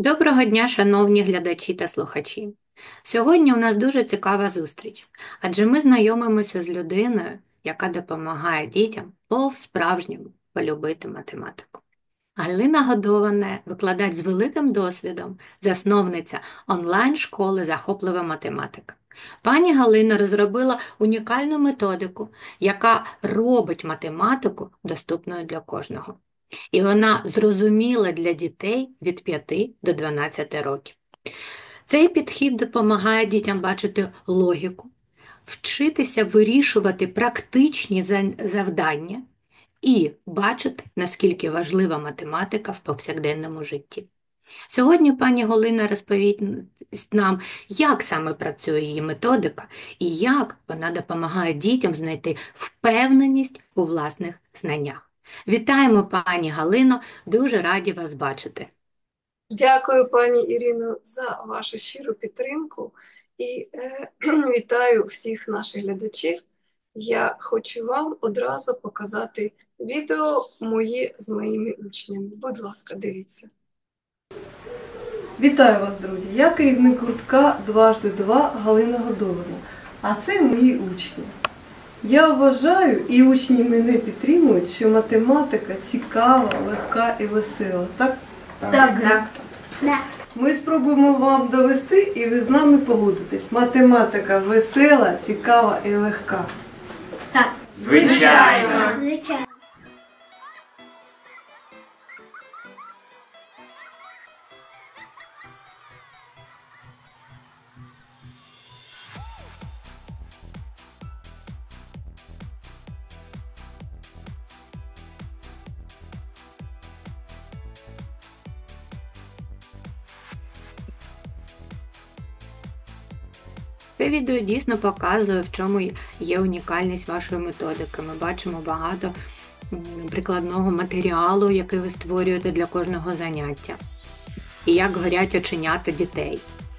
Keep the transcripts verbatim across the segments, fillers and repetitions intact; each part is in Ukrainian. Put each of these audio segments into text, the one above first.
Доброго дня, шановні глядачі та слухачі. Сьогодні у нас дуже цікава зустріч, адже ми знайомимося з людиною, яка допомагає дітям по-справжньому полюбити математику. Галина Годована – викладач з великим досвідом, засновниця онлайн-школи «Захоплива математика». Пані Галина розробила унікальну методику, яка робить математику доступною для кожного. І вона зрозуміла для дітей від п'яти до дванадцяти років. Цей підхід допомагає дітям бачити логіку, вчитися вирішувати практичні завдання і бачити, наскільки важлива математика в повсякденному житті. Сьогодні пані Галина розповість нам, як саме працює її методика і як вона допомагає дітям знайти впевненість у власних знаннях. Вітаємо, пані Галино, дуже раді вас бачити. Дякую, пані Ірино, за вашу щиру підтримку і е, вітаю всіх наших глядачів. Я хочу вам одразу показати відео мої з моїми учнями. Будь ласка, дивіться. Вітаю вас, друзі! Я керівник гуртка дважди два Галина Годована, а це мої учні. Я вважаю, і учні мене підтримують, що математика цікава, легка і весела. Так? Так. Так. Так. Ми спробуємо вам довести, і ви з нами погодитесь. Математика весела, цікава і легка. Так. Звичайно. Звичайно. Це відео дійсно показує, в чому є унікальність вашої методики. Ми бачимо багато прикладного матеріалу, який ви створюєте для кожного заняття. І як горять оченята дітей.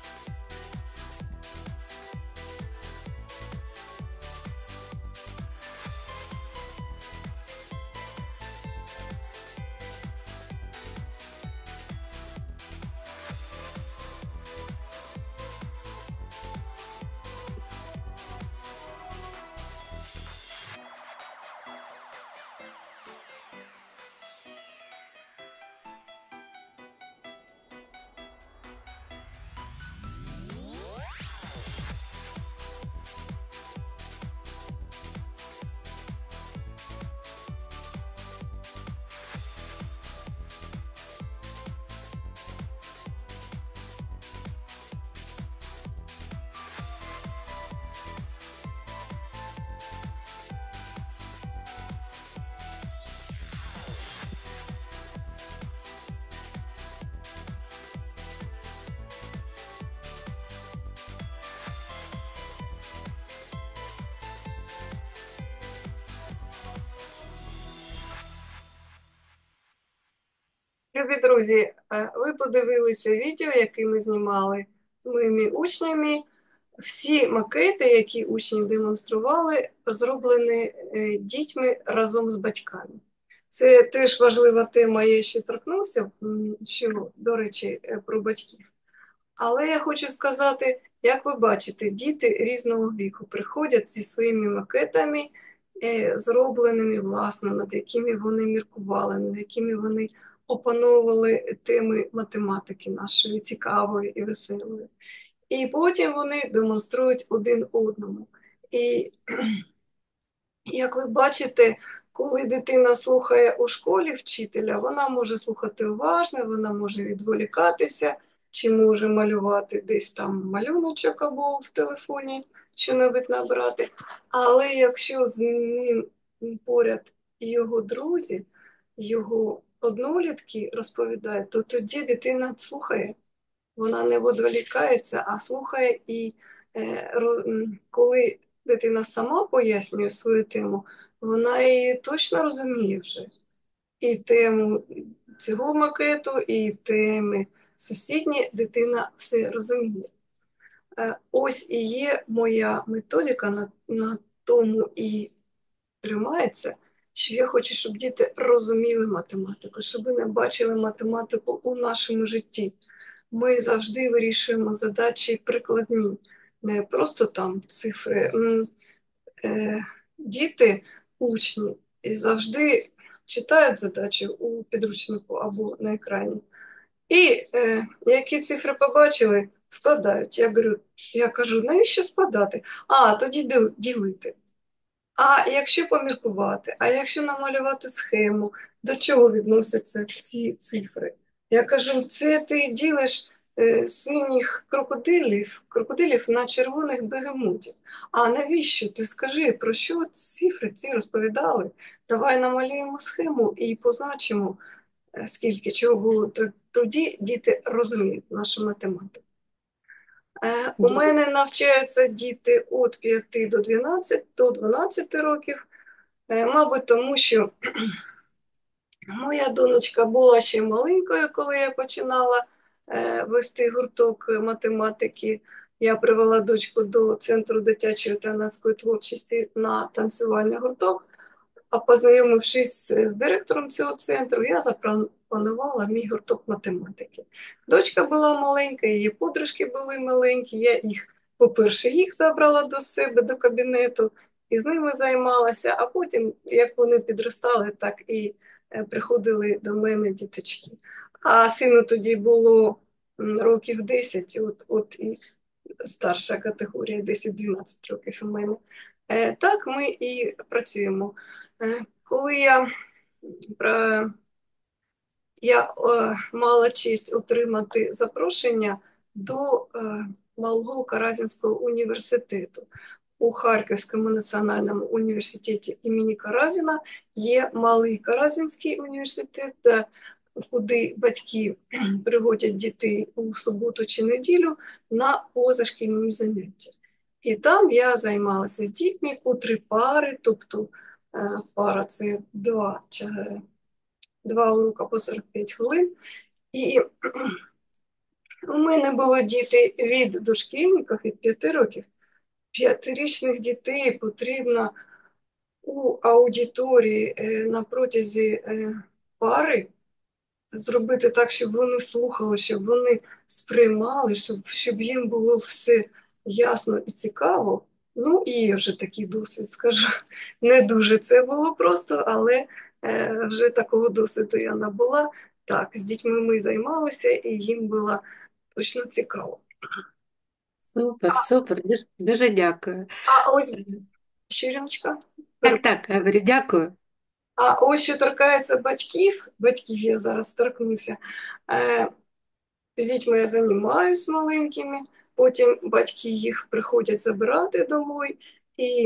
Любі друзі, ви подивилися відео, яке ми знімали з моїми учнями. Всі макети, які учні демонстрували, зроблені дітьми разом з батьками. Це теж важлива тема, я ще торкнувся, що, до речі, про батьків. Але я хочу сказати, як ви бачите, діти різного віку приходять зі своїми макетами, зробленими, власне, над якими вони міркували, над якими вони опановували теми математики нашої цікавої і веселої. І потім вони демонструють один одному. І, як ви бачите, коли дитина слухає у школі вчителя, вона може слухати уважно, вона може відволікатися, чи може малювати десь там малюночок або в телефоні що-небудь набрати. Але якщо з ним поряд його друзі, його однолітки розповідають, то тоді дитина слухає. Вона не відволікається, а слухає. І е, коли дитина сама пояснює свою тему, вона її точно розуміє вже. І тему цього макету, і теми сусідні дитина все розуміє. Е, ось і є моя методика, на, на тому і тримається, що я хочу, щоб діти розуміли математику, щоб вони бачили математику у нашому житті. ми завжди вирішуємо задачі прикладні, не просто там цифри. М, е, Діти, учні, і завжди читають задачу у підручнику або на екрані. І е, які цифри побачили, складають. Я говорю, я кажу, навіщо складати? А, тоді діл- ділити. А якщо поміркувати, а якщо намалювати схему, до чого відносяться ці цифри? Я кажу, це ти ділиш е, синіх крокодилів, крокодилів на червоних бегемотів. А навіщо? Ти скажи, про що цифри ці розповідали? Давай намалюємо схему і позначимо, е, скільки чого було. Тоді діти розуміють нашу математику. Е, У мене навчаються діти від п'яти до дванадцяти, до дванадцяти років, Е, мабуть, тому що моя донечка була ще маленькою, коли я починала е, вести гурток математики. Я привела дочку до Центру дитячої та юнацької творчості на танцювальний гурток. А познайомившись з директором цього центру, я запропонувала мій гурток математики. Дочка була маленька, її подружки були маленькі. Я їх, по-перше, їх забрала до себе, до кабінету, і з ними займалася, а потім, як вони підростали, так і е, приходили до мене діточки. А сину тоді було м, років десять, от, от і старша категорія, десять-дванадцять років у мене. Е, Так ми і працюємо. Е, Коли я, е, я е, мала честь отримати запрошення до е, Малого Каразінського університету. У Харківському національному університеті імені Каразіна є Малий Каразінський університет, де куди батьки приводять дітей у суботу чи неділю на позашкільні заняття. І там я займалася з дітьми у три пари, тобто е, пара це два, два уроки по сорок п'ять хвилин. І у мене були діти від дошкільників, від п'яти років. П'ятирічних дітей потрібно у аудиторії е, на протязі е, пари зробити так, щоб вони слухали, щоб вони сприймали, щоб, щоб їм було все ясно і цікаво. Ну, і вже такий досвід, скажу. Не дуже це було просто, але е, вже такого досвіду я набула. Так, з дітьми ми займалися, і їм було точно цікаво. Супер, супер, дуже, дуже дякую. А ось, Щиріночка, Так, так, говорю, дякую. а ось що торкається батьків, батьків я зараз торкнуся. Е, З дітьми я займаюся маленькими, потім батьки їх приходять забирати домой, і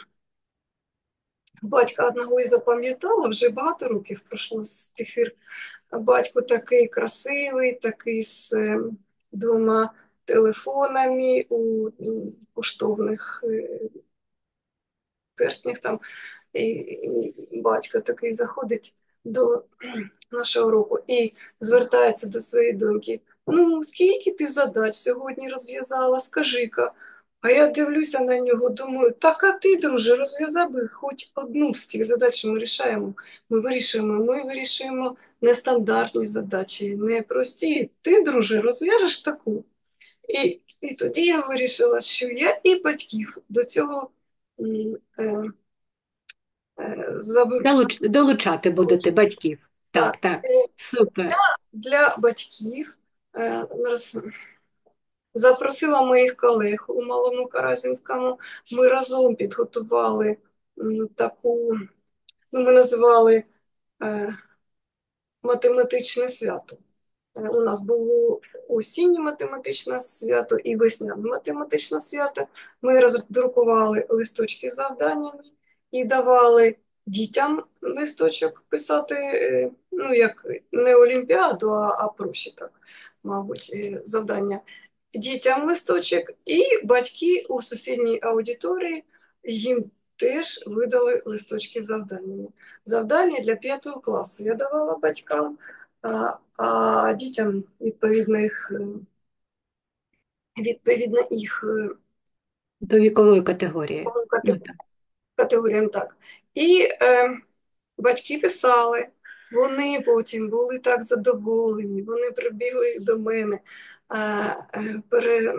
батька одного і запам'ятала, вже багато років пройшло з тих пір. Батько такий красивий, такий з е, двома телефонами у м, коштовних е, перстнях там. І, і батько такий заходить до нашого року і звертається до своєї доньки. Ну, скільки ти задач сьогодні розв'язала, скажи-ка. А я дивлюся на нього, думаю, так а ти, друже, розв'язав би хоч одну з тих задач, що ми рішаємо. Ми вирішуємо, ми вирішуємо нестандартні задачі, не прості. Ти, друже, розв'яжеш таку. І, і тоді я вирішила, що я і батьків до цього м, е, е, заберусь. Долуч, долучати будете батьків. Так, Так, так, е, супер. для батьків е, роз- запросила моїх колег у Малому Каразінському. Ми разом підготували м, таку, ну, ми називали е, математичне свято. Е, У нас було осіннє математичне свято і весняне математичне свято. Ми роздрукували листочки з завданнями і давали дітям листочок писати, е, ну, як не олімпіаду, а, а проще так, мабуть, е, завдання. Дітям листочок, і батьки у сусідній аудиторії їм теж видали листочки з завданнями. Завдання для п'ятого класу я давала батькам, а, а дітям відповідно їх, е, відповідно їх е, До вікової категорії. Ну, так. категоріям так. І е, батьки писали, Вони потім були так задоволені, вони прибігли до мене, а, е, пере,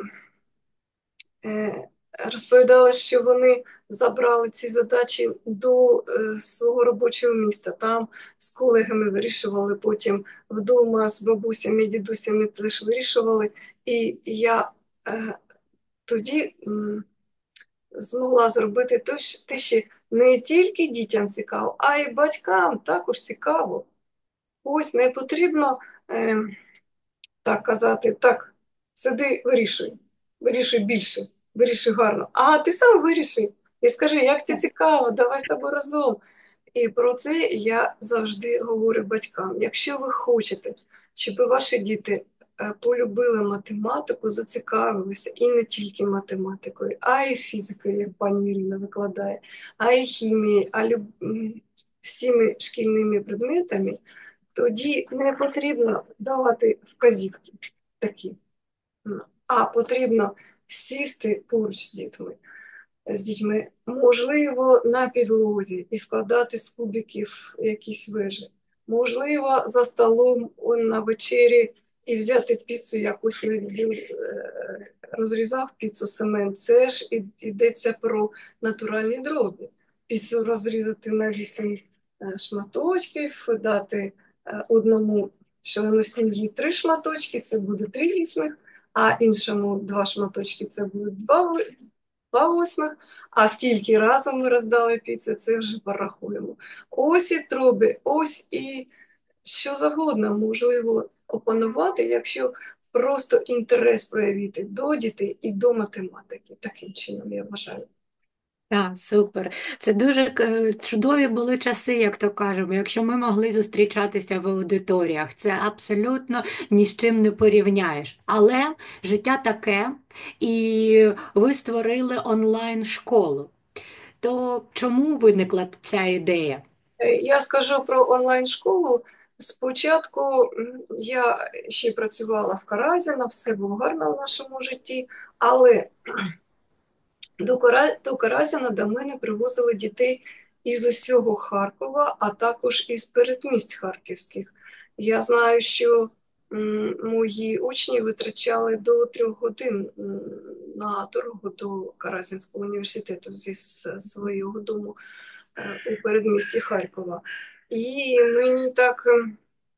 е, розповідали, що вони забрали ці задачі до е, свого робочого міста. Там з колегами вирішували, потім вдома з бабусями, дідусями теж вирішували. І я е, тоді м, змогла зробити те, що те, що не тільки дітям цікаво, а й батькам також цікаво. Ось не потрібно е, так казати, так, сиди, вирішуй, вирішуй більше, вирішуй гарно. А ти сам вирішуй і скажи, як це цікаво, давай з тобою разом. І про це я завжди говорю батькам. Якщо ви хочете, щоб ваші діти е, полюбили математику, зацікавилися і не тільки математикою, а й фізикою, як пані Ірина викладає, а й хімією, а люб... м, всіми шкільними предметами, тоді не потрібно давати вказівки такі, а потрібно сісти поруч з дітьми, з дітьми, можливо, на підлозі і складати з кубиків якісь вежі. Можливо, за столом на вечері і взяти піцу якусь на відділ, розрізав піцу семен. Це ж йдеться про натуральні дроби. Піцу розрізати на вісім шматочків, дати одному члену сім'ї три шматочки, це буде три вісьмих, а іншому два шматочки, це буде два, два восьмих. А скільки разом ми роздали піци, це вже порахуємо. Ось і троби, ось і що завгодно можливо опанувати, якщо просто інтерес проявити до дітей і до математики. Таким чином, я вважаю. Так, супер. Це дуже е, чудові були часи, як то кажемо. Якщо ми могли зустрічатися в аудиторіях, це абсолютно ні з чим не порівняєш. Але життя таке, і ви створили онлайн-школу. То чому виникла ця ідея? Е, Я скажу про онлайн-школу. Спочатку м, я ще працювала в Каразіно, все було гарно в нашому житті, але до Кара- до Каразіна до мене привозили дітей із усього Харкова, а також із передмість харківських. Я знаю, що м, мої учні витрачали до трьох годин м, на дорогу до Каразінського університету зі с- свого дому е, у передмісті Харкова. І мені так, ем,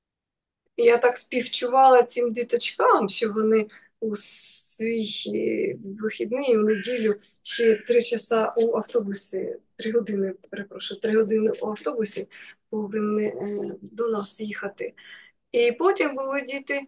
я так співчувала цим діточкам, що вони у свій е, вихідний, у неділю ще три часа у автобусі, три години, перепрошую, три години у автобусі повинні е, до нас їхати. І потім були діти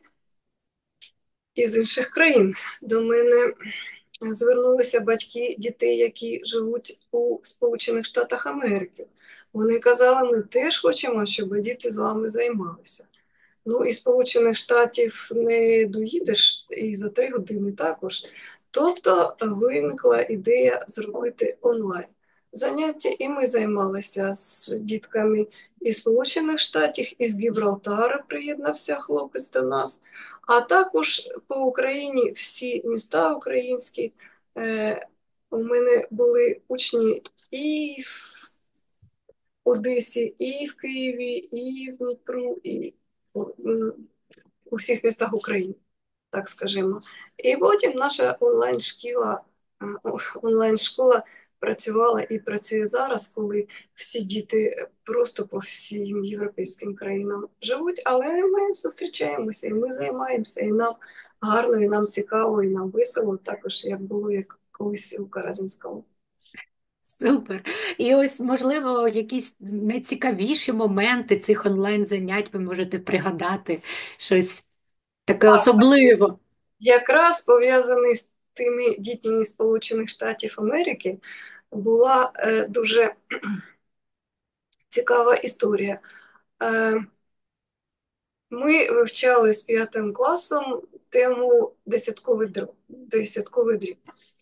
із інших країн. До мене звернулися батьки дітей, які живуть у Сполучених Штатах Америки. Вони казали, ми теж хочемо, щоб діти з вами займалися. Ну, із Сполучених Штатів не доїдеш і за три години також. Тобто виникла ідея зробити онлайн заняття, і ми займалися з дітками із Сполучених Штатів, із Гібралтара приєднався хлопець до нас, а також по Україні всі міста українські. Е, у мене були учні і в Одесі, і в Києві, і в Дніпру, і у всіх містах України, так скажімо. І потім наша онлайн-школа, онлайн-школа працювала і працює зараз, коли всі діти просто по всім європейським країнам живуть, але ми зустрічаємося, і ми займаємося, і нам гарно, і нам цікаво, і нам весело, також як було як колись у Каразінському. Супер. І ось, можливо, якісь найцікавіші моменти цих онлайн-занять ви можете пригадати щось таке особливе. Якраз пов'язаний з тими дітьми з Сполучених Штатів Америки була е, дуже цікава історія. Е, Ми вивчали з п'ятим класом тему десятковий дріб. Десятковий дріб.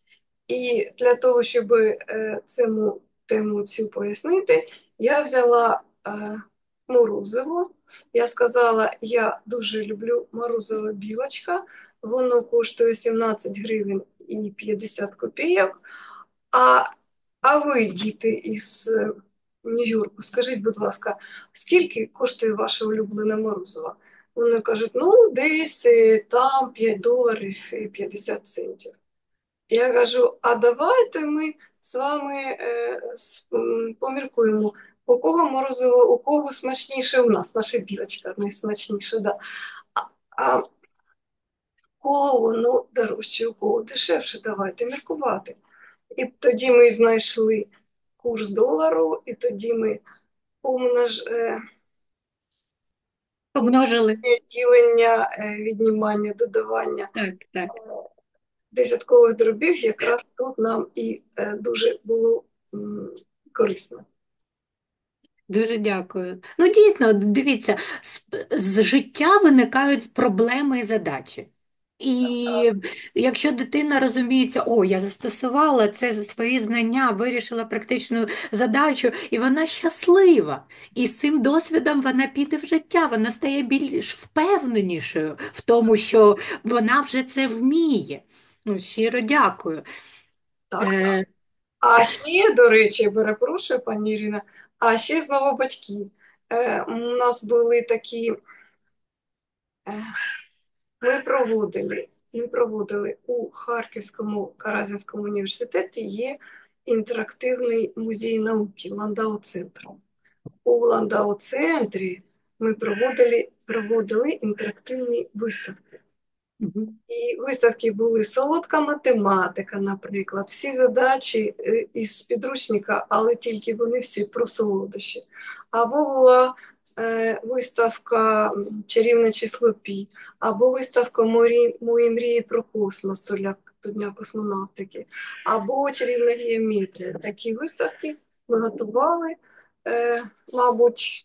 І для того, щоб е, цьому тему цю пояснити, я взяла е, морозиво. Я сказала, я дуже люблю морозиво білочка, воно коштує сімнадцять гривень і п'ятдесят копійок. А, а ви, діти із Нью-Йорку. Скажіть, будь ласка, скільки коштує ваше улюблене морозиво? Вони кажуть, ну, десь е, там п'ять доларів і п'ятдесят центів. Я кажу, а давайте ми з вами е, с- м, поміркуємо, у кого морозиво, у кого смачніше у нас, наша білочка найсмачніша, да. А, а у кого воно дорожче, у кого дешевше, давайте міркувати. І тоді ми знайшли курс долару, і тоді ми умнож, е, Помножили. ділення, е, віднімання, додавання Так, так. десяткових дробів якраз тут нам і е, дуже було м, корисно. Дуже дякую. Ну, дійсно, дивіться, з, з життя виникають проблеми і задачі. І якщо дитина розуміється, о, я застосувала це за свої знання, вирішила практичну задачу, і вона щаслива. І з цим досвідом вона піде в життя, вона стає більш впевненішою в тому, що вона вже це вміє. Ну, щиро дякую. Так, так. Е, А ще, до речі, перепрошую, пані Ірина, а ще знову батьки. Е, у нас були такі, е, ми проводили, ми проводили у Харківському Каразінському університеті є інтерактивний музей науки Ландау-центр. У Ландау-центрі ми проводили, проводили інтерактивні виставки. мгм. І виставки були солодка математика, наприклад, всі задачі е, із підручника, але тільки вони всі про солодощі. Або була е, виставка м, чарівне число Пі, або виставка «Мої, мої мрії про космос до Дня, до Дня космонавтики, або чарівна геометрія. Такі виставки ми готували, е, мабуть,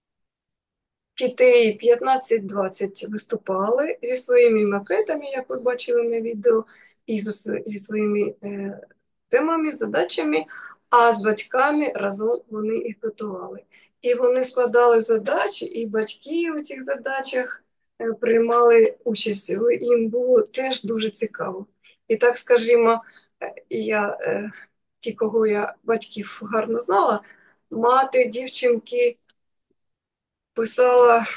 дітей п'ятнадцять-двадцять виступали зі своїми макетами, як ви бачили на відео, і зі своїми е, темами, задачами, а з батьками разом вони їх готували. І вони складали задачі, і батьки у цих задачах е, приймали участь. Їм було теж дуже цікаво. І так, скажімо, е, я, е, ті, кого я батьків гарно знала, мати дівчинки писала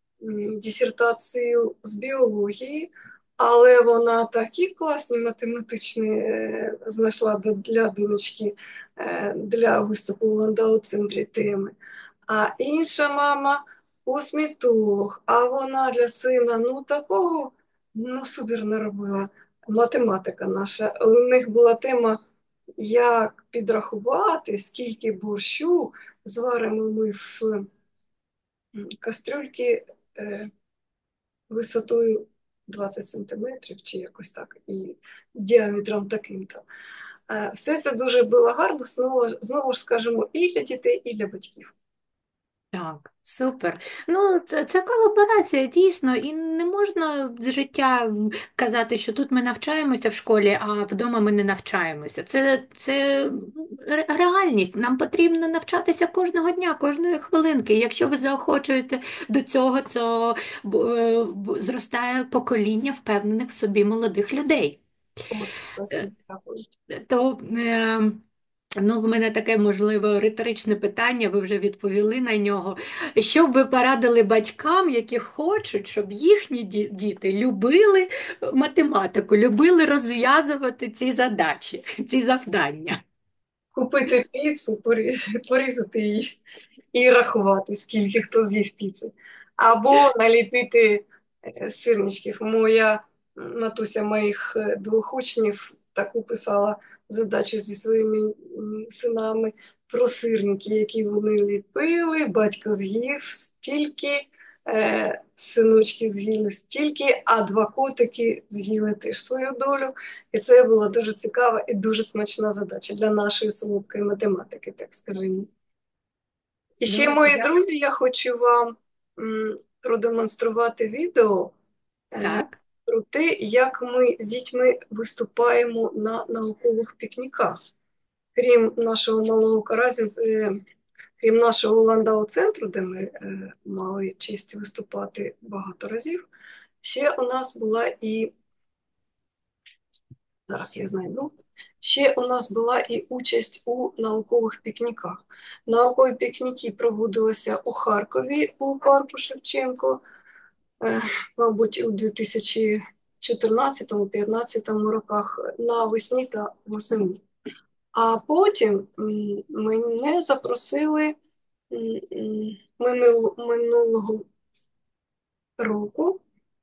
дисертацію з біології, але вона такі класні математичні е, знайшла для донечки е, для виступу у Ландау-центрі теми. А інша мама косметолог, а вона для сина ну такого ну супер наробила. Математика наша. У них була тема, як підрахувати, скільки борщу зваримо ми в кастрюльки е, висотою двадцять сантиметрів чи якось так, і діаметром таким-то. Е, Все це дуже було гарно, знову, знову ж скажемо, і для дітей, і для батьків. Так, супер. Ну, це, це колаборація, дійсно, і не можна з життя м, казати, що тут ми навчаємося в школі, а вдома ми не навчаємося. Це, це ре- реальність. Нам потрібно навчатися кожного дня, кожної хвилинки. Якщо ви заохочуєте до цього, то б- е, б- зростає покоління впевнених в собі молодих людей. От, Е, спасибо, дякую. То е, Ну, в мене таке, можливо, риторичне питання, ви вже відповіли на нього. Що б ви порадили батькам, які хочуть, щоб їхні ді- діти любили математику, любили розв'язувати ці задачі, ці завдання? Купити піцу, порі- порізати її і рахувати, скільки хто з'їв піци. Або наліпити е, сирничків. Моя матуся моїх е, двох учнів таку писала задачу зі своїми м, синами про сирники, які вони ліпили. Батько з'їв стільки, е, синочки з'їли стільки, а два котики з'їли теж свою долю. І це була дуже цікава і дуже смачна задача для нашої солодкої математики, так скажімо. І ще, Ну, мої я друзі, я хочу вам м, продемонструвати відео е, так. про те, як ми з дітьми виступаємо на наукових пікніках. Крім нашого малого Каразін, е, крім нашого Ландау-центру, де ми е, мали честь виступати багато разів, ще у нас була і, зараз я знайду, Ще у нас була і участь у наукових пікніках. Наукові пікніки проводилися у Харкові у парку Шевченко, е, мабуть, у дві тисячі чотирнадцятому-п'ятнадцятому роках навесні та восени. А потім м, мене запросили м, м, минул- минулого року.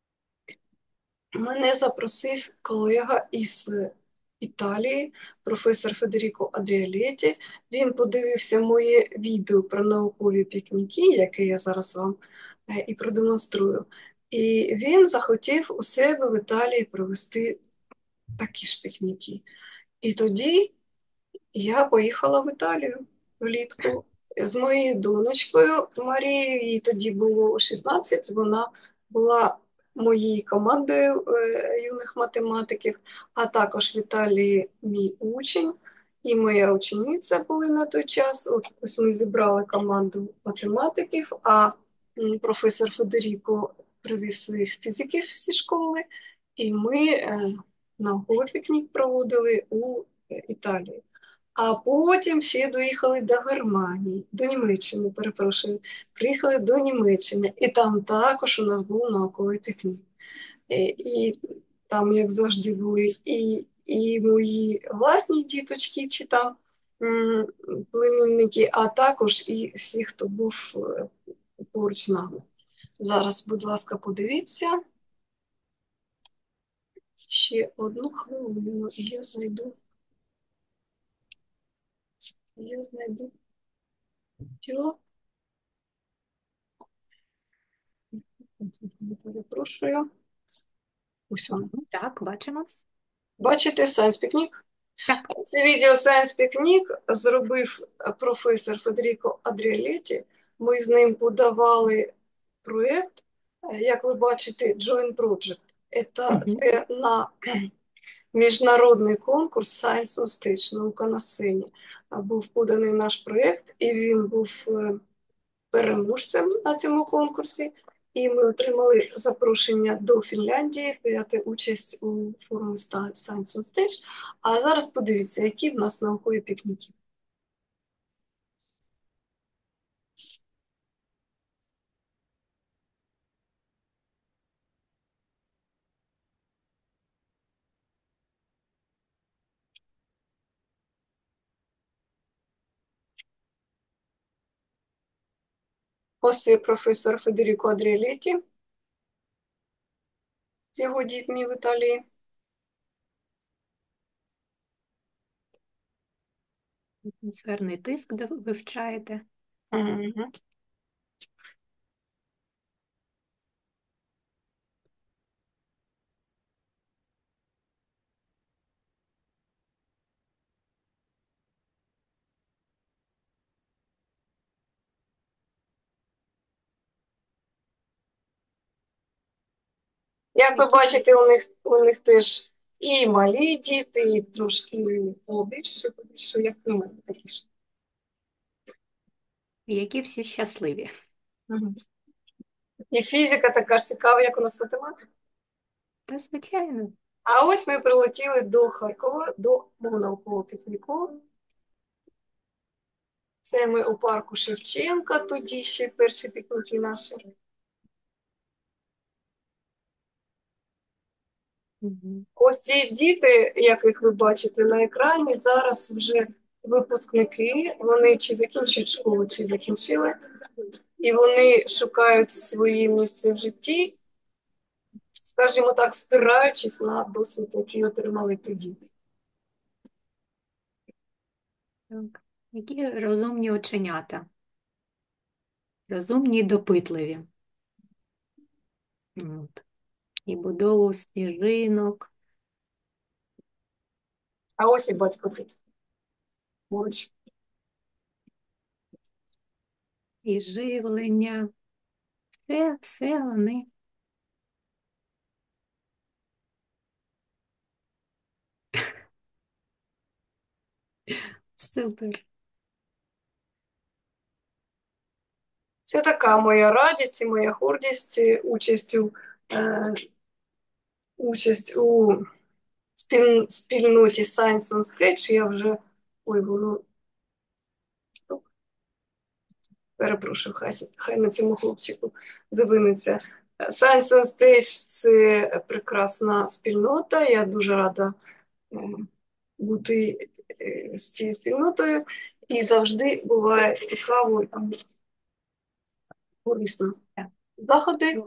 Мене запросив колега із Італії, професор Федеріко Адріалеті. Він подивився моє відео про наукові пікніки, яке я зараз вам е, і продемонструю. І він захотів у себе в Італії провести такі ж пікніки. І тоді я поїхала в Італію влітку з моєю донечкою Марією, їй тоді було шістнадцять, вона була моєю командою е, юних математиків, а також в Італії мій учень і моя учениця були на той час. От, ось ми зібрали команду математиків, а м, професор Федеріко привів своїх фізиків зі школи, і ми е, науковий пікнік проводили у е, Італії. А потім ще доїхали до Германії, до Німеччини, перепрошую. Приїхали до Німеччини, і там також у нас був науковий пікнік. І, і там, як завжди, були і, і мої власні діточки, чи там м, племінники, а також і всі, хто був е, поруч з нами. Зараз, будь ласка, подивіться. Ще одну хвилину, і я знайду. Я знайду. Тіло. Перепрошую. Ось воно. Так, бачимо. Бачите Science Picnic? Так. Це відео Science Picnic зробив професор Федеріко Адріалеті. Ми з ним подавали проєкт, як ви бачите, Joint Project. Це, Угу. це на міжнародний конкурс Science on Stage, наука на сцені. Був поданий наш проєкт, і він був е, переможцем на цьому конкурсі. І ми отримали запрошення до Фінляндії прийняти участь у форумі Science on Stage. А зараз подивіться, які в нас наукові пікніки. Ось це професор Федеріко Адріалеті з його дітьми в Італії. Атмосферний тиск де ви вивчаєте. Угу. Як ви Які бачите, у них, у них теж і малі діти, і трошки побільше, побільше, як у мене такі ж. які всі щасливі. Угу. І фізика така ж цікава, як у нас математика. Та, звичайно. А ось ми прилетіли до Харкова, до мого наукового пікніку. Це ми у парку Шевченка, тоді ще перші пікніки наші. Угу. Ось ці діти, яких ви бачите на екрані, зараз вже випускники. Вони чи закінчують школу, чи закінчили. І вони шукають своє місце в житті, скажімо так, спираючись на досвід, який отримали тоді. Так. Які розумні оченята. Розумні і допитливі. От. І будову сніжинок. А ось і батько тут. Поруч. І живлення. Все, все вони. Супер. Це така моя радість і моя гордість участь у, е, участь у спіль, спільноті Science on Stage. Я вже, ой, воно, стоп, перепрошую, хай, хай на цьому хлопчику завиниться. Science on Stage – це прекрасна спільнота. Я дуже рада е, бути е, з цією спільнотою. І завжди буває цікаво і корисно. Заходи.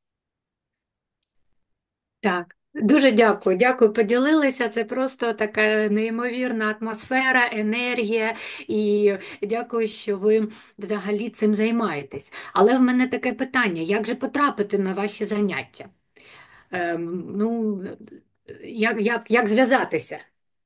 Так, дуже дякую. Дякую, поділилися. Це просто така неймовірна атмосфера, енергія. І дякую, що ви взагалі цим займаєтесь. Але в мене таке питання: як же потрапити на ваші заняття? Ем, ну, як, як, як зв'язатися?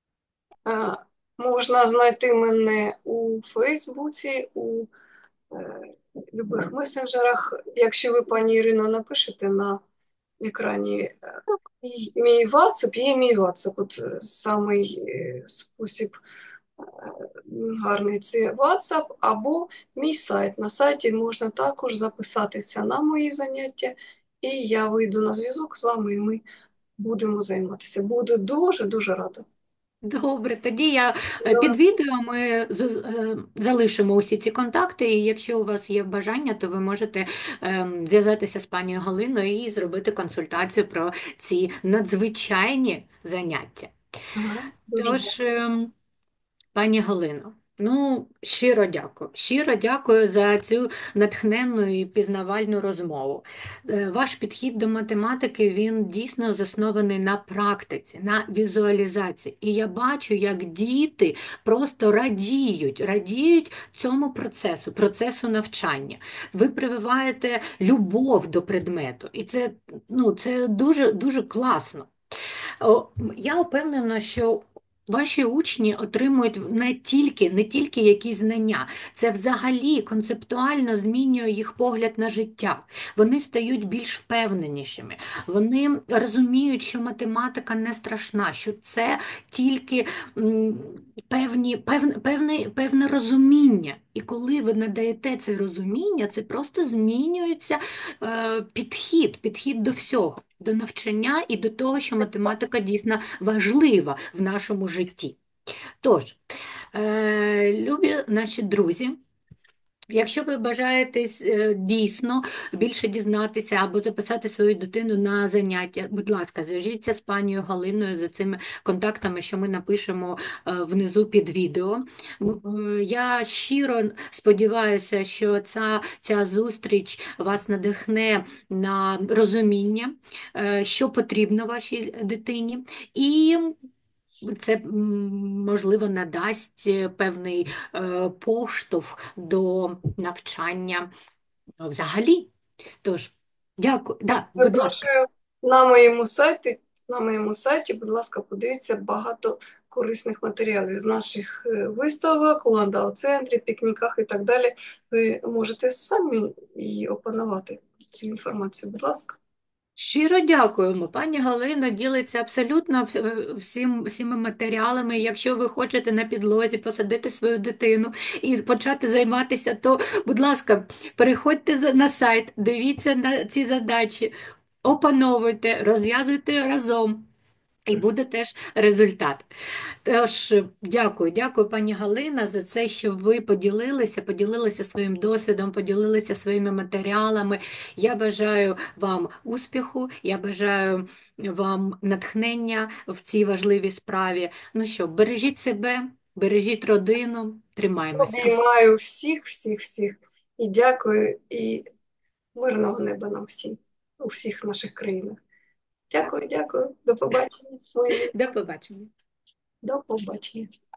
Е, Можна знайти мене у Фейсбуці, у е, любих месенджерах. Якщо ви, пані Ірино, напишете на екрані е, мій мій WhatsApp, є мій WhatsApp. От е, самий е, спосіб е, гарний це WhatsApp або мій сайт. На сайті можна також записатися на мої заняття, і я вийду на зв'язок з вами, і ми будемо займатися. Буду дуже-дуже рада. Добре, тоді я е, під відео ми з- е, залишимо усі ці контакти, і якщо у вас є бажання, то ви можете ем, зв'язатися з пані Галиною і зробити консультацію про ці надзвичайні заняття. Ага, дуже Тож, ем, пані Галино, ну щиро дякую. Щиро дякую за цю натхненну і пізнавальну розмову. Е, Ваш підхід до математики, він дійсно заснований на практиці, на візуалізації. І я бачу, як діти просто радіють, радіють цьому процесу, процесу навчання. Ви прививаєте любов до предмету. І це, ну, це дуже, дуже класно. О, Я впевнена, що ваші учні отримують не тільки, не тільки якісь знання, це взагалі концептуально змінює їх погляд на життя. Вони стають більш впевненішими. Вони розуміють, що математика не страшна, що це тільки м, певні, певне, певне, певне розуміння. І коли ви надаєте це розуміння, це просто змінюється е, підхід, підхід до всього, до навчання і до того, що математика дійсно важлива в нашому житті. Тож, е, любі наші друзі, якщо ви бажаєте е, дійсно більше дізнатися або записати свою дитину на заняття, будь ласка, зв'яжіться з панією Галиною за цими контактами, що ми напишемо е, внизу під відео. М, е, Я щиро сподіваюся, що ця, ця зустріч вас надихне на розуміння, е, що потрібно вашій дитині, і це, м, можливо, надасть е, певний е, поштовх до навчання взагалі. Тож, дякую. Да, будь ласка. Перепрошую, на моєму сайті, на моєму сайті, будь ласка, подивіться багато корисних матеріалів з наших е, виставок, у ландау-центрі, пікніках і так далі. Ви можете самі її опанувати, цю інформацію, будь ласка. Щиро дякуємо. Пані Галина ділиться абсолютно в- всім, всіми матеріалами. Якщо ви хочете на підлозі посадити свою дитину і почати займатися, то, будь ласка, переходьте за- на сайт, дивіться на ці задачі, опановуйте, розв'язуйте разом. І буде теж результат. Тож, дякую, дякую, пані Галина, за це, що ви поділилися, поділилися своїм досвідом, поділилися своїми матеріалами. Я бажаю вам успіху, я бажаю вам натхнення в цій важливій справі. Ну що, бережіть себе, бережіть родину, тримаймося. Обіймаю всіх, всіх, всіх. І дякую, і мирного неба нам всім, у всіх наших країнах. Дякую, дякую. До побачення. Мої. До побачення. До побачення.